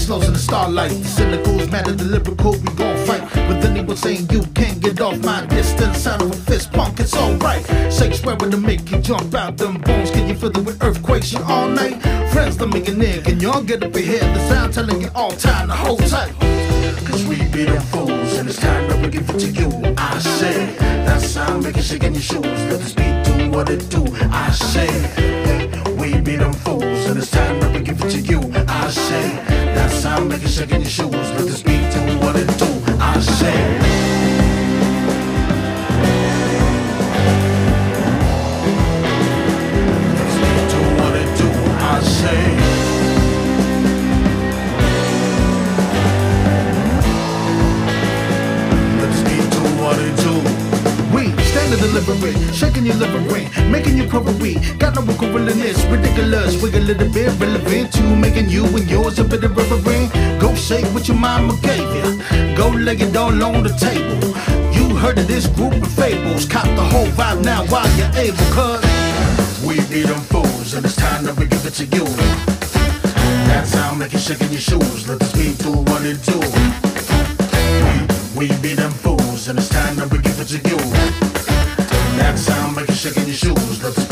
slows in the starlight. The cynicals, mad at the lyrical, we gon' fight. But then he was saying you can't get off my distance. Sound of a fist punk, it's alright. Say swearing to make you jump out them bones. Can you feel it with earthquakes you all night? Friends, let me get near. Can y'all get up ahead? The sound telling you all time to hold tight. Cause we be them fools, and it's time that we give it to you. I say, that sound make you shake in your shoes. Let this beat do what it do. I say, we be them fools, and it's time that we give it to you. I say, that sound make you shake in your shoes. Let this beat do what it do. I say. Deliberate, shaking your livery, making you query. Got no equivalent, it's ridiculous. We're a little bit relevant to making you and yours a bit of reverend. Go shake what your mama gave you. Go lay it all on the table. You heard of this group of fables. Cop the whole vibe now while you're able. Cause we be them fools, and it's time that we give it to you. That sound make you shaking your shoes. Let this beat do what it do. We be them fools, and it's time that we give it to you. That sound make you shaking your shoes. Let the